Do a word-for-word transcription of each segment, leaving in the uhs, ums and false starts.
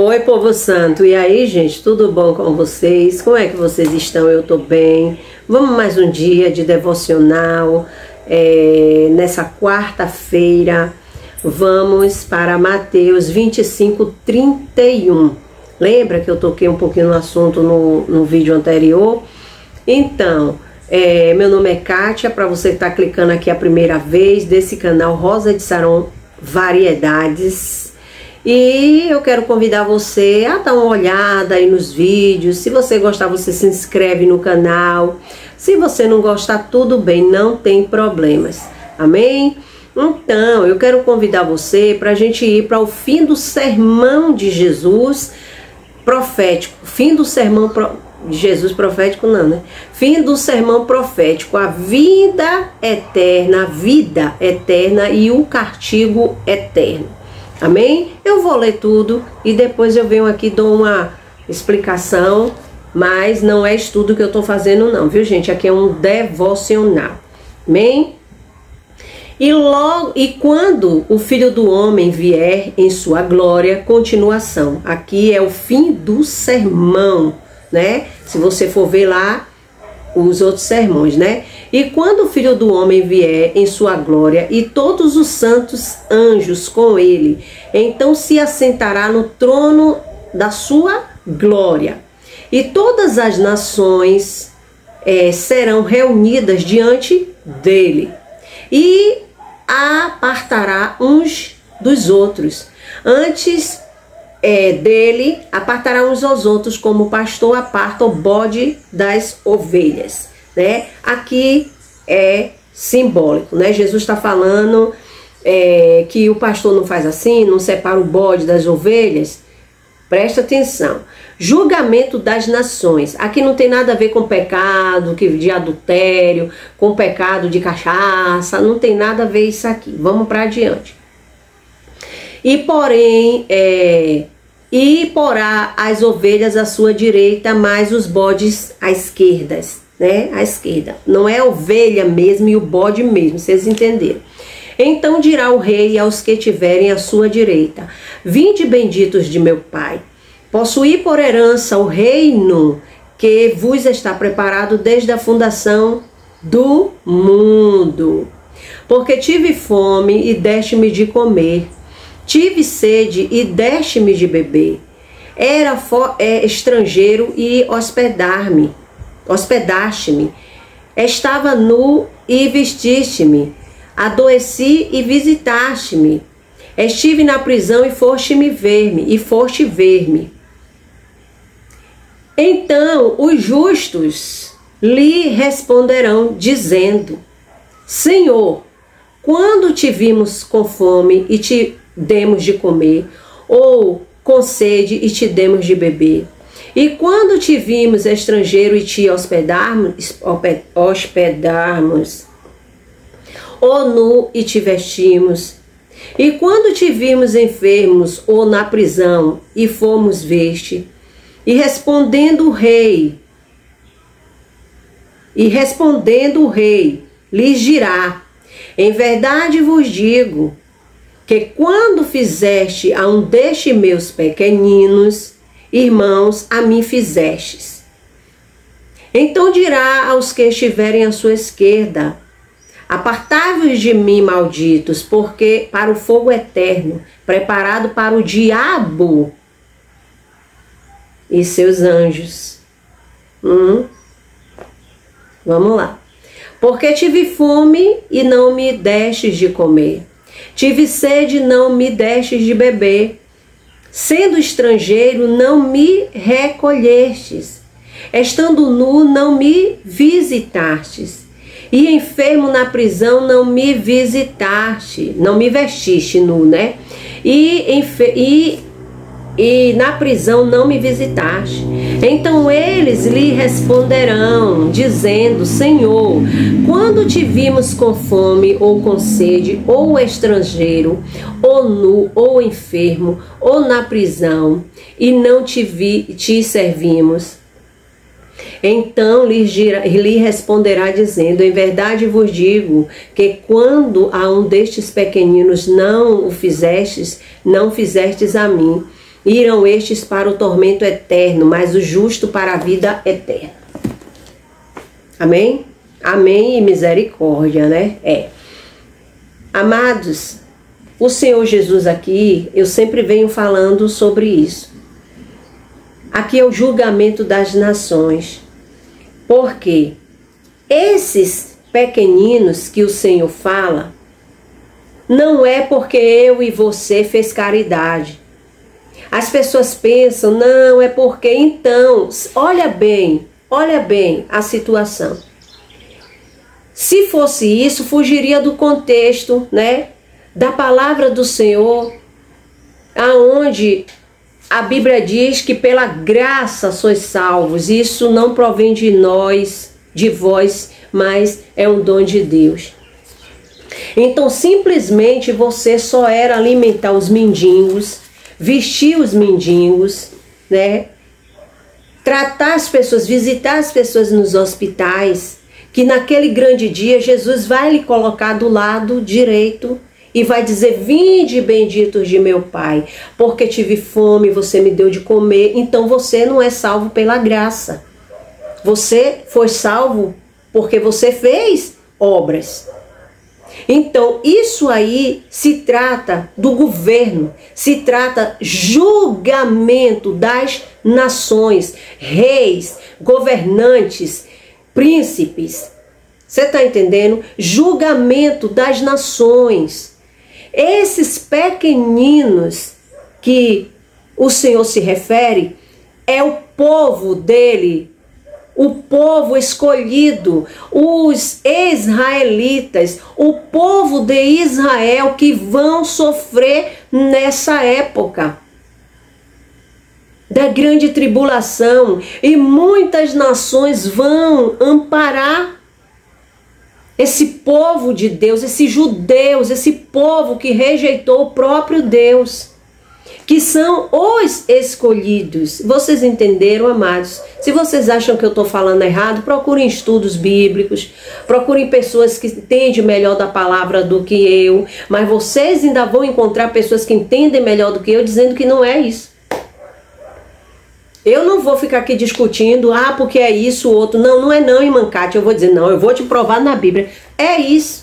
Oi, povo santo, e aí, gente, tudo bom com vocês? Como é que vocês estão? Eu tô bem. Vamos mais um dia de devocional, é, nessa quarta-feira. Vamos para Mateus vinte e cinco, trinta e um. Lembra que eu toquei um pouquinho no assunto no, no vídeo anterior? Então, é, meu nome é Kátia, para você que tá clicando aqui a primeira vez, desse canal Rosa de Saron Variedades. E eu quero convidar você a dar uma olhada aí nos vídeos. Se você gostar, você se inscreve no canal. Se você não gostar, tudo bem, não tem problemas. Amém? Então, eu quero convidar você para a gente ir para o fim do sermão de Jesus profético. Fim do sermão pro... de Jesus profético, não, né? Fim do sermão profético. A vida eterna, a vida eterna e o castigo eterno. Amém? Eu vou ler tudo e depois eu venho aqui e dou uma explicação, mas não é estudo que eu tô fazendo não, viu, gente? Aqui é um devocional. Amém? E logo e quando o Filho do Homem vier em sua glória, continuação. Aqui é o fim do sermão, né? Se você for ver lá os outros sermões, né? E quando o Filho do Homem vier em sua glória e todos os santos anjos com ele, então se assentará no trono da sua glória. E todas as nações é, serão reunidas diante dele. E apartará uns dos outros. Antes é, dele, apartará uns aos outros, como o pastor aparta o bode das ovelhas. Né? Aqui é simbólico, né? Jesus está falando é, que o pastor não faz assim, não separa o bode das ovelhas. Presta atenção. Julgamento das nações. Aqui não tem nada a ver com pecado de adultério, com pecado de cachaça, não tem nada a ver isso aqui. Vamos para adiante. E porém, é, e porá as ovelhas à sua direita, mas os bodes à esquerda. Né, à esquerda, não é a ovelha mesmo e o bode mesmo, vocês entenderam? Então dirá o rei aos que tiverem à sua direita: vinde benditos de meu pai, possuí por herança o reino que vos está preparado desde a fundação do mundo. Porque tive fome e deste-me de comer, tive sede e deste-me de beber, era é, estrangeiro e hospedar-me hospedaste-me, estava nu e vestiste-me, adoeci e visitaste-me, estive na prisão e foste-me ver-me, e foste ver-me. Então os justos lhe responderão, dizendo: Senhor, quando te vimos com fome e te demos de comer, ou com sede e te demos de beber? E quando te vimos estrangeiro e te hospedarmos, hospedarmos, ou nu e te vestimos? E quando te vimos enfermos ou na prisão e fomos veste? E respondendo o rei, e respondendo o rei, lhes dirá: em verdade vos digo, que quando fizeste a um destes meus pequeninos irmãos, a mim fizestes. Então dirá aos que estiverem à sua esquerda: apartai-vos de mim, malditos, porque para o fogo eterno, preparado para o diabo e seus anjos. Hum? Vamos lá. Porque tive fome e não me destes de comer, tive sede e não me destes de beber, sendo estrangeiro, não me recolhestes, estando nu, não me visitastes, e enfermo na prisão, não me visitaste, não me vestiste nu, né? E, e, e na prisão não me visitaste. Então eles lhe responderão, dizendo: Senhor, quando te vimos com fome, ou com sede, ou estrangeiro, ou nu, ou enfermo, ou na prisão, e não te, vi, te servimos? Então lhe, lhe responderá, dizendo: em verdade vos digo, que quando a um destes pequeninos não o fizestes, não fizestes a mim. irão estes para o tormento eterno, mas o justo para a vida eterna. Amém? Amém e misericórdia, né? É. Amados, o Senhor Jesus aqui, eu sempre venho falando sobre isso. Aqui é o julgamento das nações. Porque esses pequeninos que o Senhor fala, não é porque eu e você fez caridade. As pessoas pensam, não, é porque então, olha bem, olha bem a situação. Se fosse isso, fugiria do contexto, né, da palavra do Senhor, aonde a Bíblia diz que pela graça sois salvos. Isso não provém de nós, de vós, mas é um dom de Deus. Então, simplesmente você só era alimentar os mendigos, vestir os mendigos, né? Tratar as pessoas, visitar as pessoas nos hospitais, que naquele grande dia Jesus vai lhe colocar do lado direito e vai dizer, vinde benditos de meu Pai, porque tive fome, você me deu de comer. Então você não é salvo pela graça. Você foi salvo porque você fez obras. Então isso aí se trata do governo, se trata julgamento das nações, reis, governantes, príncipes. Você está entendendo? Julgamento das nações. Esses pequeninos que o Senhor se refere é o povo dele, o povo escolhido, os israelitas, o povo de Israel que vão sofrer nessa época da grande tribulação, e muitas nações vão amparar esse povo de Deus, esses judeus, esse povo que rejeitou o próprio Deus, que são os escolhidos. Vocês entenderam, amados? Se vocês acham que eu estou falando errado, procurem estudos bíblicos, procurem pessoas que entendem melhor da palavra do que eu, mas vocês ainda vão encontrar pessoas que entendem melhor do que eu, dizendo que não é isso. Eu não vou ficar aqui discutindo, ah, porque é isso, o outro. Não, não é não, irmã Cátia. Eu vou dizer, não, eu vou te provar na Bíblia. É isso.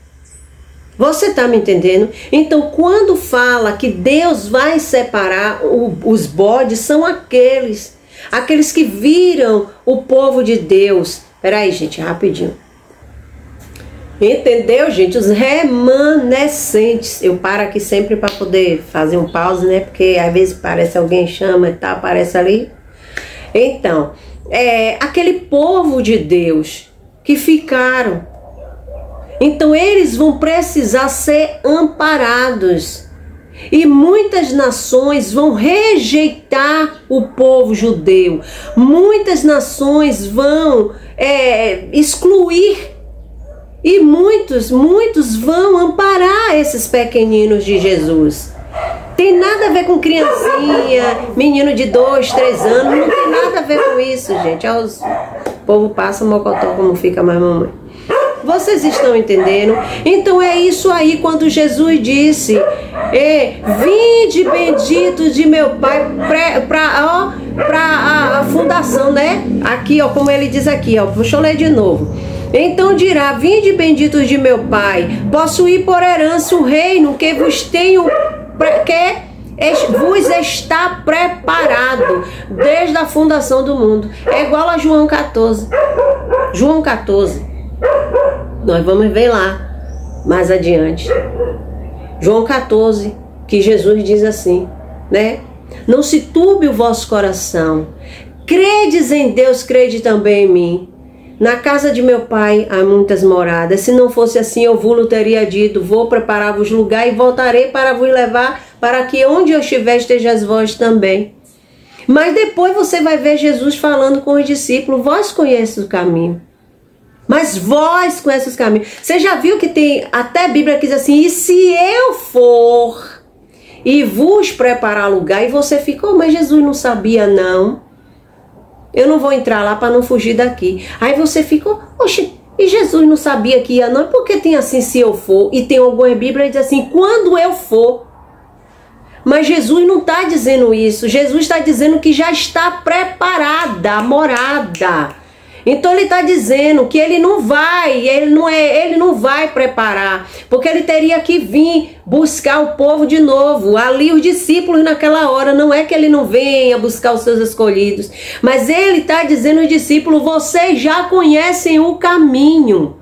Você está me entendendo? Então, quando fala que Deus vai separar o, os bodes, são aqueles. Aqueles que viram o povo de Deus. Peraí, gente, rapidinho. Entendeu, gente? Os remanescentes. Eu paro aqui sempre para poder fazer um pause, né? Porque às vezes parece alguém chama e tá, aparece ali. Então, é aquele povo de Deus que ficaram. Então eles vão precisar ser amparados. E muitas nações vão rejeitar o povo judeu. Muitas nações vão é, excluir. E muitos, muitos vão amparar esses pequeninos de Jesus. Tem nada a ver com criancinha, menino de dois, três anos. Não tem nada a ver com isso, gente. O povo passa mocotó como fica mais mamãe. Vocês estão entendendo? Então é isso aí quando Jesus disse, é, vinde bendito de meu Pai para a, a fundação, né? Aqui, ó, como ele diz aqui, ó, deixa eu ler de novo. Então dirá, vinde benditos de meu Pai, possuí por herança o reino que vos tenho, que vos está preparado desde a fundação do mundo. É igual a João quatorze. João quatorze. Nós vamos ver lá, mais adiante. João quatorze, que Jesus diz assim, né? Não se turbe o vosso coração. Credes em Deus, crede também em mim. Na casa de meu Pai há muitas moradas. Se não fosse assim, eu vos teria dito, vou preparar-vos lugar e voltarei para vos levar, para que onde eu estiver estejais vós também. Mas depois você vai ver Jesus falando com os discípulos, vós conheceis o caminho. Mas vós conheceis os caminhos. Você já viu que tem até a Bíblia que diz assim, e se eu for e vos preparar lugar, e você ficou, mas Jesus não sabia não. Eu não vou entrar lá para não fugir daqui. Aí você ficou, oxe, e Jesus não sabia que ia não? Porque tem assim, se eu for, e tem alguma Bíblia que diz assim, quando eu for. Mas Jesus não está dizendo isso. Jesus está dizendo que já está preparada a morada. Então ele está dizendo que ele não vai, ele não é, ele não vai preparar, porque ele teria que vir buscar o povo de novo. Ali os discípulos naquela hora, não é que ele não venha buscar os seus escolhidos, mas ele está dizendo aos discípulos: vocês já conhecem o caminho.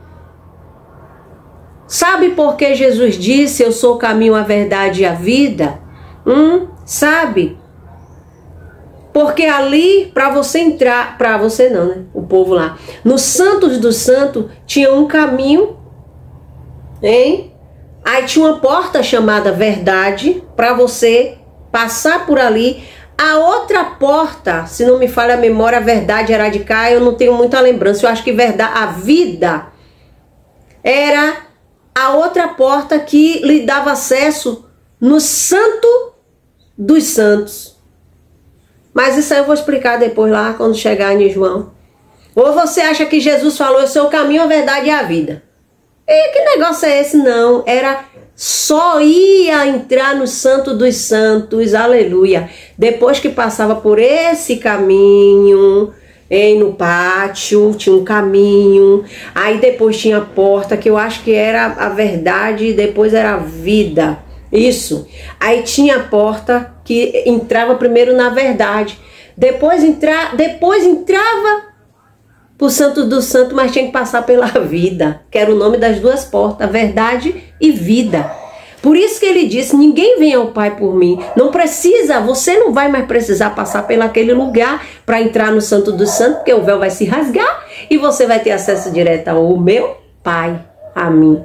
Sabe por que Jesus disse: eu sou o caminho, a verdade e a vida? Hum? Sabe? Porque ali, para você entrar, para você não, né? O povo lá, no Santos do Santo, tinha um caminho, hein? Aí tinha uma porta chamada Verdade, para você passar por ali. A outra porta, se não me falha a memória, a Verdade era de cá, eu não tenho muita lembrança. Eu acho que verdade, a Vida era a outra porta que lhe dava acesso no Santo dos Santos. Mas isso aí eu vou explicar depois lá, quando chegar em João. Ou você acha que Jesus falou: eu sou o caminho, a verdade e a vida? E que negócio é esse? Não, era só ia entrar no Santo dos Santos, aleluia, depois que passava por esse caminho, hein, no pátio, tinha um caminho, aí depois tinha a porta, que eu acho que era a verdade, e depois era a vida. Isso. Aí tinha a porta que entrava primeiro na verdade. Depois, entra, depois entrava pro Santo do Santo, mas tinha que passar pela vida, que era o nome das duas portas, verdade e vida. Por isso que ele disse: ninguém vem ao Pai por mim. Não precisa, você não vai mais precisar passar pelaquele lugar para entrar no Santo do Santo, porque o véu vai se rasgar e você vai ter acesso direto ao meu Pai, a mim.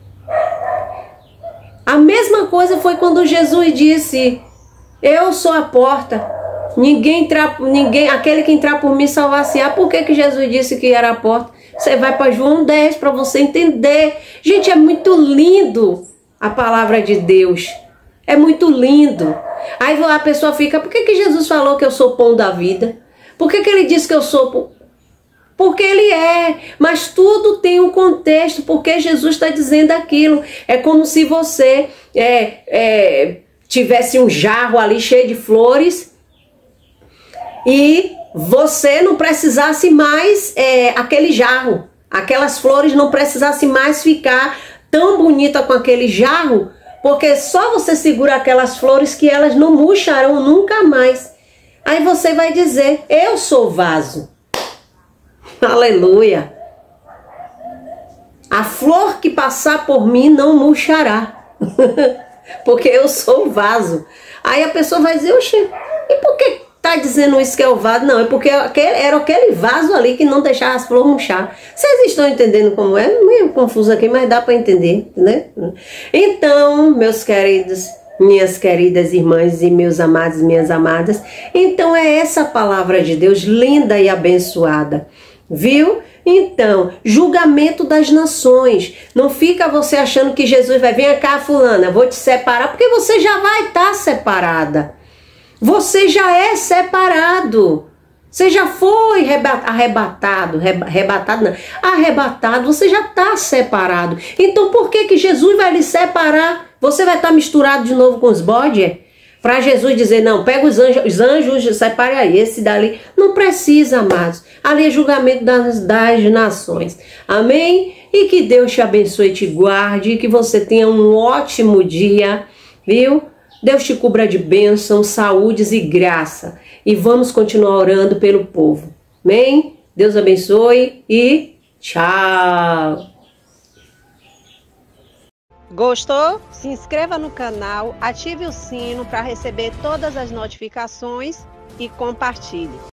A mesma coisa foi quando Jesus disse: eu sou a porta, ninguém entrar, ninguém, aquele que entrar por mim salvar-se-á. Por que que Jesus disse que era a porta? Você vai para João dez para você entender. Gente, é muito lindo a palavra de Deus, é muito lindo. Aí a pessoa fica: por que que Jesus falou que eu sou o pão da vida? Por que que ele disse que eu sou... Porque ele é, mas tudo tem um contexto, porque Jesus está dizendo aquilo. É como se você é, é, tivesse um jarro ali cheio de flores e você não precisasse mais é, aquele jarro, aquelas flores não precisassem mais ficar tão bonita com aquele jarro, porque só você segura aquelas flores que elas não murcharão nunca mais. Aí você vai dizer: eu sou o vaso. Aleluia. A flor que passar por mim não murchará, porque eu sou o vaso. Aí a pessoa vai dizer: oxe, e por que tá dizendo isso que é o vaso? Não, é porque era aquele vaso ali que não deixava as flores murchar. Vocês estão entendendo como é? Meio confuso aqui, mas dá para entender, né? Então, meus queridos, minhas queridas irmãs e meus amados e minhas amadas, então é essa palavra de Deus linda e abençoada. Viu? Então, julgamento das nações. Não fica você achando que Jesus vai: vem cá, fulana, vou te separar, porque você já vai estar separada. Você já é separado. Você já foi arrebatado, arrebatado não, arrebatado, você já está separado. Então por que que Jesus vai lhe separar? Você vai estar misturado de novo com os bodes? Para Jesus dizer: não, pega os anjos, os anjos, separe aí, esse dali. Não precisa, amados. Ali é julgamento das, das nações. Amém? E que Deus te abençoe e te guarde. E que você tenha um ótimo dia. Viu? Deus te cubra de bênção, saúdes e graça. E vamos continuar orando pelo povo. Amém? Deus abençoe e tchau. Gostou? Se inscreva no canal, ative o sino para receber todas as notificações e compartilhe.